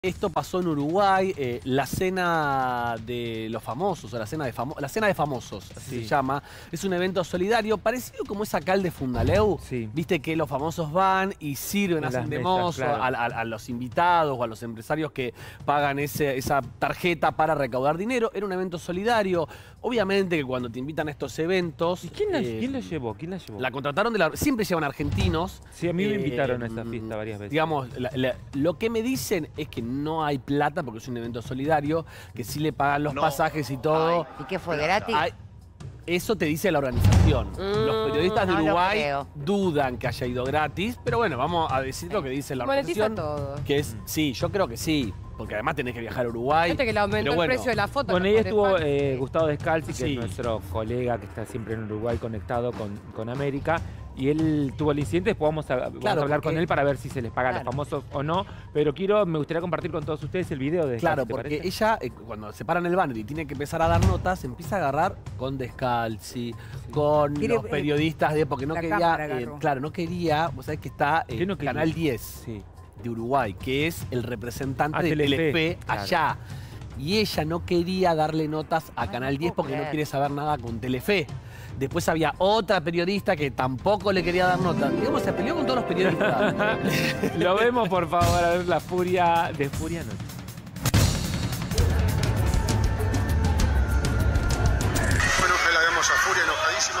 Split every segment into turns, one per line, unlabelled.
Esto pasó en Uruguay, la cena de los famosos, o la cena de famosos, así se llama. Es un evento solidario, parecido como es acá el de Fundaleu.
Sí.
Viste que los famosos van y sirven, hacen de mozo a los invitados o a los empresarios que pagan esa tarjeta para recaudar dinero. Era un evento solidario. Obviamente que cuando te invitan a estos eventos...
¿Y quién la llevó? ¿Quién la llevó?
La contrataron siempre llevan argentinos.
Sí, a mí me invitaron a esta fiesta varias veces.
Digamos, lo que me dicen es que no hay plata porque es un evento solidario, que sí le pagan los pasajes y todo.
¿Y qué fue gratis?
Eso te dice la organización. Los periodistas de Uruguay dudan que haya ido gratis, pero bueno, vamos a decir lo que dice la organización.
Todo.
Que es, sí, yo creo que sí, porque además tenés que viajar a Uruguay.
Fíjate que le aumentó el precio de la foto.
Bueno, ahí estuvo Gustavo Descalzi, que es nuestro colega que está siempre en Uruguay conectado con América. Y él tuvo el incidente, después vamos a hablar con él para ver si se les paga a los famosos o no. Pero me gustaría compartir con todos ustedes el video de Descalzi.
Claro, porque ella, cuando se paran el banner y tiene que empezar a dar notas, empieza a agarrar con Descalzi, con los periodistas porque no quería, no quería, vos sabés que está Canal 10 de Uruguay, que es el representante de Telefe allá. Y ella no quería darle notas a Canal 10 porque no quiere saber nada con Telefe. Después había otra periodista que tampoco le quería dar notas. Digamos, se peleó con todos los periodistas.
Lo vemos, por favor, a ver la furia de Furia Noche.
Bueno, ahí la vemos a Furia enojadísima.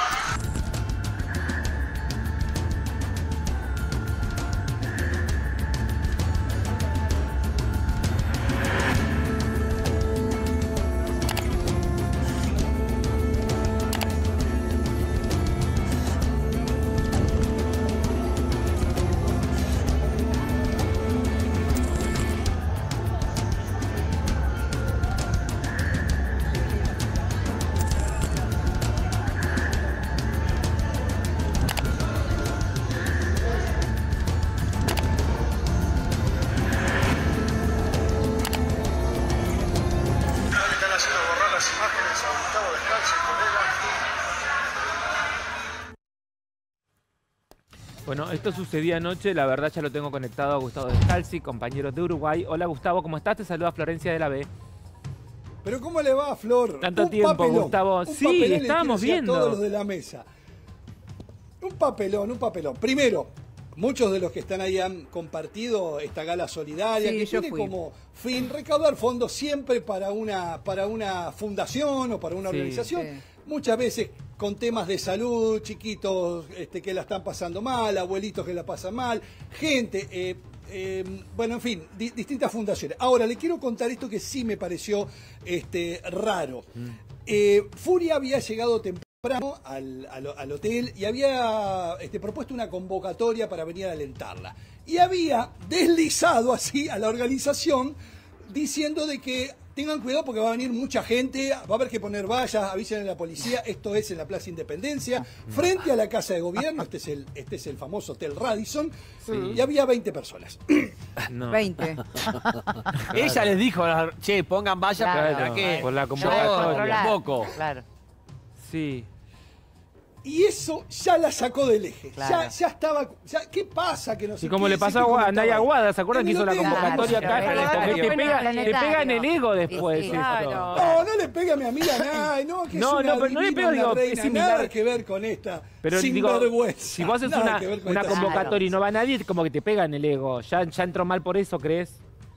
Bueno, esto sucedía anoche, la verdad ya lo tengo conectado a Gustavo Descalzi, compañeros de Uruguay. Hola Gustavo, ¿cómo estás? Te saluda Florencia de la B.
Pero ¿cómo le va, Flor?
Tanto tiempo, Gustavo. Sí, estábamos viendo.
Todos los de la mesa. Un papelón. Primero, muchos de los que están ahí han compartido esta gala solidaria que tiene como fin recaudar fondos siempre para una fundación o para una organización. Muchas veces con temas de salud, chiquitos que la están pasando mal, abuelitos que la pasan mal, gente, bueno, en fin, distintas fundaciones. Ahora, le quiero contar esto que sí me pareció raro. Furia había llegado temprano al hotel y había propuesto una convocatoria para venir a alentarla. Y había deslizado así a la organización diciendo de que tengan cuidado porque va a venir mucha gente, va a haber que poner vallas, avisen a la policía. Esto es en la Plaza Independencia, frente a la Casa de Gobierno. Este es el famoso Hotel Radisson. Y había 20 personas.
No. 20.
Ella les dijo, che, pongan vallas
por la convocatoria.
Un poco.
Claro.
Sí.
Y eso ya la sacó del eje. Ya estaba. ¿Qué pasa? Que no sé.
Y como le pasó a Naya Aguada, ¿se acuerdan que hizo la convocatoria acá? Te pega en el ego después.
No le pega a mi amiga Naya. No, no le pega, digo, es similar. Nada que ver con esta.
Pero
sinvergüenza.
Si vos haces una convocatoria y no va nadie, como que te pega en el ego. ¿Ya entró mal por eso, crees?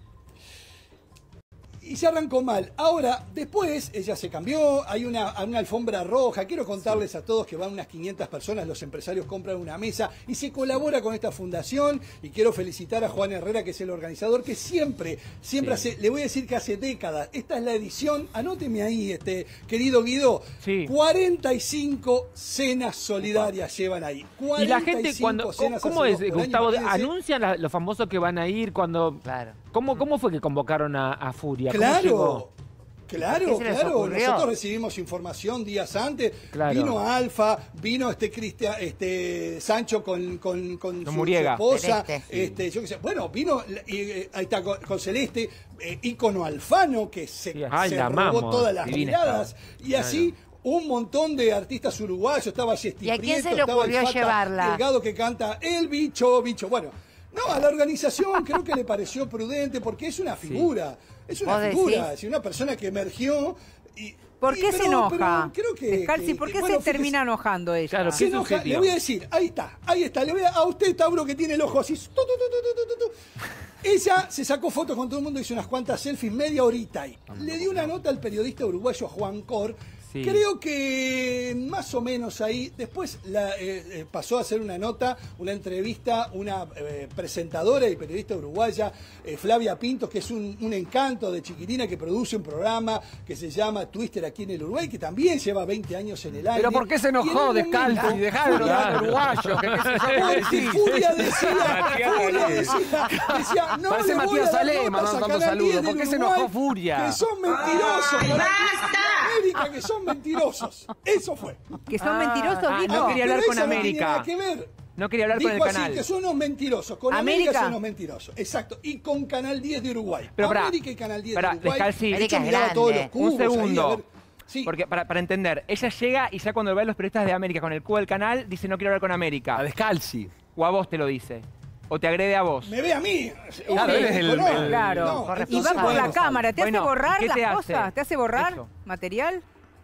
Y se arrancó mal. Ahora, después, ella se cambió, hay una alfombra roja. Quiero contarles a todos que van unas 500 personas, los empresarios compran una mesa y se colabora con esta fundación. Y quiero felicitar a Juan Herrera, que es el organizador, que siempre hace, le voy a decir que hace décadas. Esta es la edición, anóteme ahí, querido Guido, 45 cenas solidarias llevan ahí.
Y la gente, ¿cómo es, Gustavo? ¿Anuncian los famosos que van a ir cuando...?
Claro.
¿Cómo fue que convocaron a Furia?
Claro. Nosotros recibimos información días antes. Vino Alfa, vino Sancho con su esposa. Yo qué sé. Bueno, vino ahí está con Celeste, ícono alfano que se robó todas las miradas. Y así un montón de artistas uruguayos. Estaba Yesti
Prieto,
¿Y a quién
se le ocurrió llevarla?
Delgado, que canta El Bicho. Bueno. No, a la organización creo que le pareció prudente porque es una figura. Es una figura, es una persona que emergió y...
¿Por qué se enoja?
Creo que...
Descalzi, ¿por qué se termina enojando ella?
Claro,
se enoja, le voy a decir, ahí está. A usted, Tauro, que tiene el ojo así. Ella se sacó fotos con todo el mundo, hizo unas cuantas selfies, media horita ahí. Le dio una nota al periodista uruguayo Juan Cor. Sí. Creo que más o menos ahí, después pasó a hacer una nota, una entrevista, una presentadora y periodista uruguaya, Flavia Pinto, que es un encanto de chiquitina, que produce un programa que se llama Twister aquí en el Uruguay, que también lleva 20 años en el aire.
¿Pero por qué se enojó Descalzi? Dejá de hablar uruguayo.
Furia decía, no
parece Matías Salé mandando tantos saludos. ¿Por qué se enojó Furia?
Que son mentirosos. América, que son mentirosos. Eso fue.
Que son mentirosos, dijo.
No quería hablar con América. No quería hablar con el canal.
Así que son unos mentirosos. Con América son unos mentirosos. Exacto. Y con Canal 10 de Uruguay.
Pero
América y Canal 10 de Uruguay.
Descalzi, un segundo. Sí. Porque para entender, ella llega y ya cuando ve a los periodistas de América con el Q del canal, dice no quiero hablar con América.
A Descalzi.
O a vos te lo dice. O te agrede a vos.
Me ve a mí.
Claro, él es el...
Claro. Y va por la cámara. ¿Te hace borrar las cosas? ¿Te hace borrar material?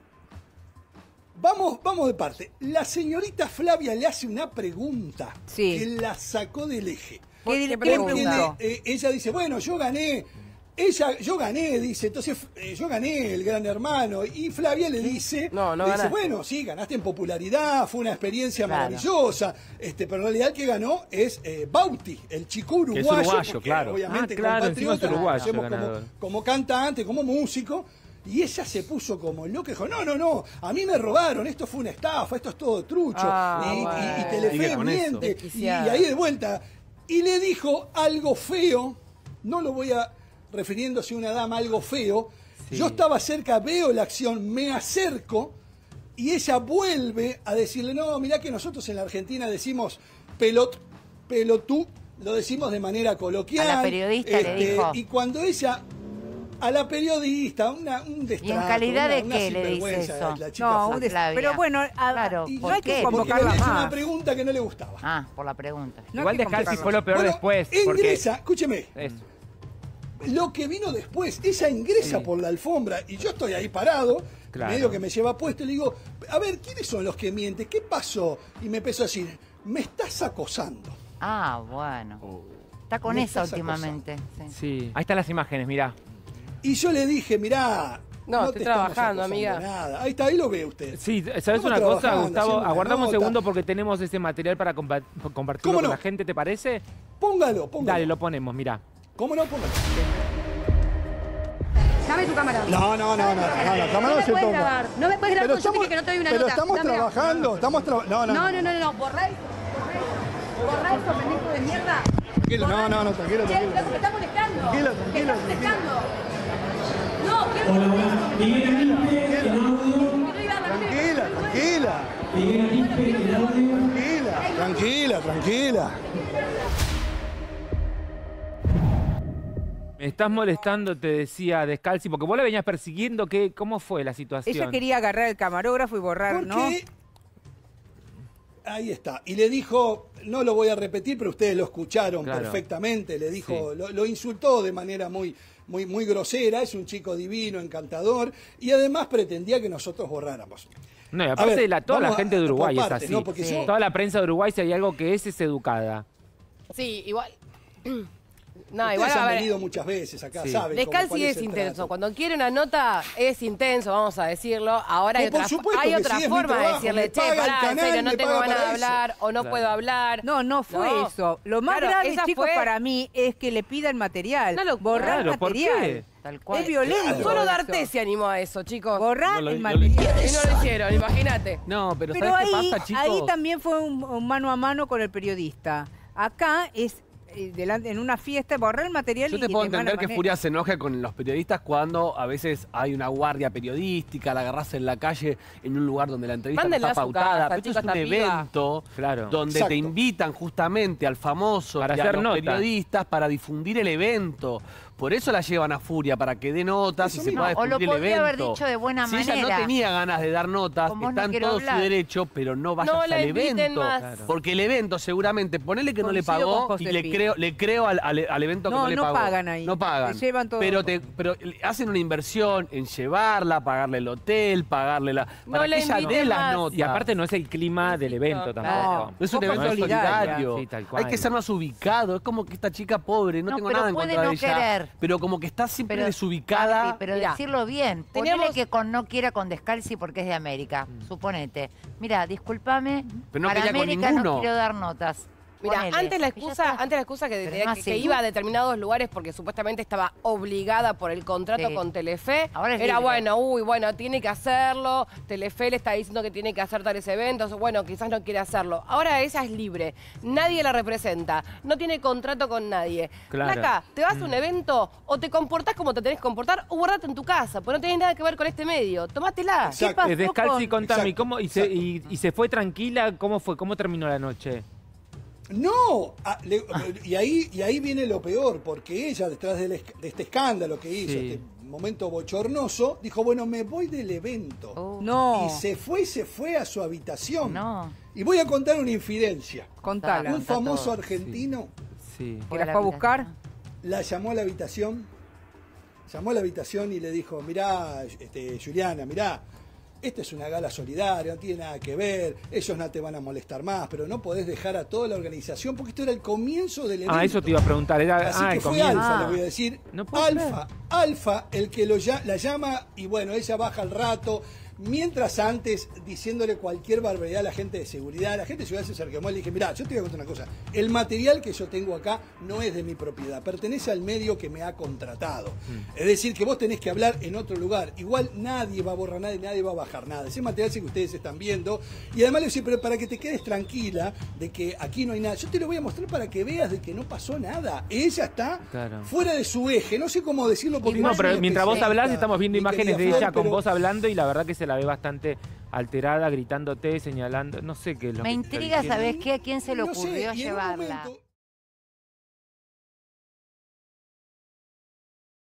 Vamos de parte. La señorita Flavia le hace una pregunta que la sacó del eje.
¿Qué pregunta?
Ella dice, bueno, yo gané, dice, entonces yo gané el Gran Hermano. Y Flavia le dice, bueno, sí, ganaste en popularidad, fue una experiencia maravillosa, pero en realidad el que ganó es Bauti, el chico uruguayo.
Que es uruguayo, claro.
Obviamente, compatriota, como cantante, como músico. Y ella se puso como loca y dijo, no, a mí me robaron, esto fue una estafa, esto es todo trucho, y Telefe miente, y ahí de vuelta. Y le dijo algo feo, no lo voy a refiriéndose a una dama, algo feo. Sí. Yo estaba cerca, veo la acción, me acerco, y ella vuelve a decirle, no, mirá que nosotros en la Argentina decimos pelotú, lo decimos de manera coloquial.
A la periodista le dijo.
Y cuando ella... A la periodista, un destrato.
¿Y en calidad de qué le dice eso?
No,
pero bueno,
claro,
no hay que convocarla
más. Porque le hizo
una
pregunta que no le gustaba.
Ah, por la pregunta.
No igual Descalzi fue lo peor después.
Ingresa, escúcheme. Eso. Lo que vino después, ella ingresa por la alfombra y yo estoy ahí parado, medio que me lleva puesto y le digo, a ver, ¿quiénes son los que mienten? ¿Qué pasó? Y me empezó a decir, me estás acosando.
Ah, bueno. Está con esa últimamente.
Sí. Ahí están las imágenes, mirá.
Y yo le dije, mirá,
no estoy trabajando, amiga.
Nada. Ahí está, ahí lo ve usted.
Sí, ¿sabes una cosa, Gustavo? Aguardamos un segundo porque tenemos ese material para compartirlo con la gente, ¿te parece?
Póngalo.
Dale, lo ponemos, mirá.
¿Cómo no? Póngalo.
Dame tu cámara.
No, la cámara no se toma.
No me puedes grabar, yo dije que no te doy una nota.
Pero estamos trabajando,
No, borrá eso, pendejo de mierda.
Tranquilo, tranquilo.
Me está molestando.
Tranquilo.
No, quiero
Tranquila.
Me estás molestando, te decía Descalzi, porque vos la venías persiguiendo. ¿Cómo fue la situación?
Ella quería agarrar el camarógrafo y borrar, ¿no?
Ahí está. Y le dijo, no lo voy a repetir, pero ustedes lo escucharon perfectamente. Le dijo, lo insultó de manera muy grosera. Es un chico divino, encantador. Y además pretendía que nosotros borráramos.
No, y aparte toda la gente de Uruguay es así. ¿No? Toda la prensa de Uruguay, si hay algo que es educada.
Sí, igual...
Ustedes han venido muchas veces acá, saben.
Descalzi es intenso. Cuando quiere una nota es intenso, vamos a decirlo. Ahora hay otra forma de decirle, che, pará, en serio, no tengo ganas de hablar o no puedo hablar.
No fue eso. Lo más grave, chicos, para mí es que le pidan material. Borrar material.
Tal cual.
Es violento.
Solo D'Arte se animó a eso, chicos.
Borrar el material.
Y no lo hicieron, imagínate.
No, pero ¿sabes qué pasa, chicos?
Ahí también fue un mano a mano con el periodista. Acá es... en una fiesta, borrar el material.
Yo te puedo entender que Furia se enoje con los periodistas cuando a veces hay una guardia periodística, la agarrás en la calle en un lugar donde la entrevista no está pautada. Pero esto es un evento donde te invitan justamente al famoso y a los periodistas para difundir el evento. Por eso la llevan a Furia, para que dé notas y se pueda discutir el evento.
O lo podría haber dicho de buena manera.
Si ella no tenía ganas de dar notas, está en todo su derecho, pero no vayas al evento. Porque el evento seguramente, ponele que no le pagó y le creo al evento que no le pagó.
No pagan ahí.
No pagan.
Se llevan todo.
Pero hacen una inversión en llevarla, pagarle el hotel, pagarle la... para que ella dé las notas.
Y aparte no es el clima del evento tampoco.
No es un evento solidario. Sí, hay que ser más ubicado. Es como que esta chica pobre, no tengo nada en contra de ella. Pero como que está siempre desubicada.
Pero decirlo bien. Ponele que no quiera con Descalzi porque es de América. Suponete. Mira, discúlpame.
Pero no
para
quería
América
con ninguno.
no quiero dar notas.
Mira, antes la excusa que iba a determinados lugares porque supuestamente estaba obligada por el contrato con Telefe, era bueno, tiene que hacerlo, Telefe le está diciendo que tiene que hacer tales eventos, bueno, quizás no quiere hacerlo. Ahora ella es libre, nadie la representa, no tiene contrato con nadie.
Claro.
Acá, te vas a un evento, o te comportás como te tenés que comportar, o guardate en tu casa, porque no tenés nada que ver con este medio. Tomátela.
¿Qué pasó? Descalzi, contame, ¿y se fue tranquila? ¿Cómo fue? ¿Cómo terminó la noche?
No, y ahí viene lo peor, porque ella, detrás de este escándalo que hizo, este momento bochornoso, dijo, bueno, me voy del evento.
No.
Y se fue a su habitación. No. Y voy a contar una infidencia.
Contala.
Un famoso argentino
que la fue a buscar,
la llamó a la habitación, y le dijo, mirá, Juliana, mirá, esta es una gala solidaria, no tiene nada que ver, ellos no te van a molestar más, pero no podés dejar a toda la organización, porque esto era el comienzo del evento.
Eso te iba a preguntar.
Así que
el
fue
comienzo.
Alfa, le voy a decir.
No
Alfa, el que la llama, y bueno, ella baja al rato, mientras antes, diciéndole cualquier barbaridad a la gente de seguridad. La gente de seguridad se acercó y le dije, mirá, yo te voy a contar una cosa. El material que yo tengo acá no es de mi propiedad, pertenece al medio que me ha contratado. Es decir, que vos tenés que hablar en otro lugar. Igual nadie va a borrar nada y nadie va a bajar nada. Ese material es el que ustedes están viendo. Y además le decía, pero para que te quedes tranquila de que aquí no hay nada, yo te lo voy a mostrar para que veas de que no pasó nada. Ella está fuera de su eje. No sé cómo decirlo porque
no, pero mientras vos hablás estamos viendo imágenes de ella con vos hablando y la verdad que se la ve bastante alterada, gritándote, señalando, no sé qué es lo que
me intriga, ¿sabés qué? ¿A quién se le ocurrió llevarla?